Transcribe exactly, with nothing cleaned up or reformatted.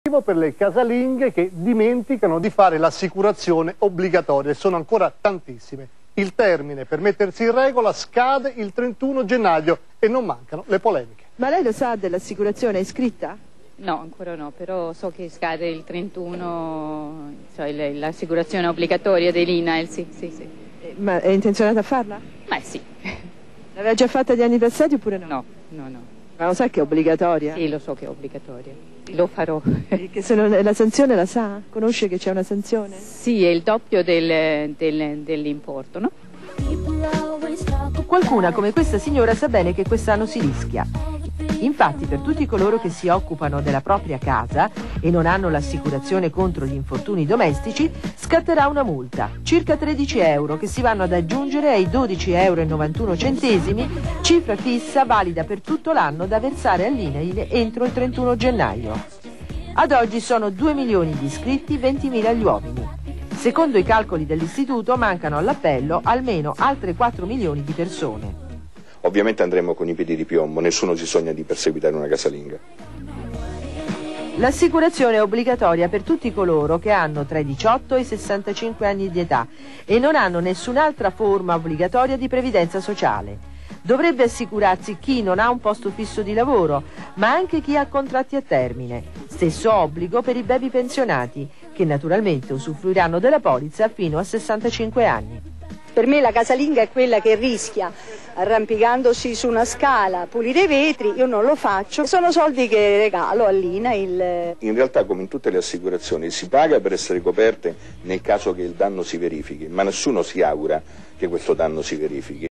Per le casalinghe che dimenticano di fare l'assicurazione obbligatoria, e sono ancora tantissime. Il termine per mettersi in regola scade il trentuno gennaio e non mancano le polemiche. Ma lei lo sa dell'assicurazione, è iscritta? No, ancora no, però so che scade il trentuno, cioè l'assicurazione obbligatoria dell'I N A I L, sì, sì, sì. Eh, ma è intenzionata a farla? Ma sì. L'aveva già fatta gli anni passati oppure no? No, no, no. Ma lo sa che è obbligatoria? Sì, lo so che è obbligatoria. Lo farò. E che se non, la sanzione la sa? Conosce che c'è una sanzione? Sì, è il doppio del, del, dell'importo, no? Qualcuna come questa signora sa bene che quest'anno si rischia. Infatti, per tutti coloro che si occupano della propria casa e non hanno l'assicurazione contro gli infortuni domestici, scatterà una multa, circa tredici euro, che si vanno ad aggiungere ai dodici euro e novantuno centesimi, cifra fissa valida per tutto l'anno da versare all'I N A I L entro il trentuno gennaio. Ad oggi sono due milioni di iscritti, ventimila gli uomini. Secondo i calcoli dell'istituto mancano all'appello almeno altre quattro milioni di persone. Ovviamente andremo con i piedi di piombo, nessuno si sogna di perseguitare una casalinga. L'assicurazione è obbligatoria per tutti coloro che hanno tra i diciotto e i sessantacinque anni di età e non hanno nessun'altra forma obbligatoria di previdenza sociale. Dovrebbe assicurarsi chi non ha un posto fisso di lavoro, ma anche chi ha contratti a termine. Stesso obbligo per i baby pensionati, che naturalmente usufruiranno della polizza fino a sessantacinque anni. Per me la casalinga è quella che rischia, arrampicandosi su una scala, pulire i vetri. Io non lo faccio, sono soldi che regalo all'I N A I L. In realtà, come in tutte le assicurazioni, si paga per essere coperte nel caso che il danno si verifichi, ma nessuno si augura che questo danno si verifichi.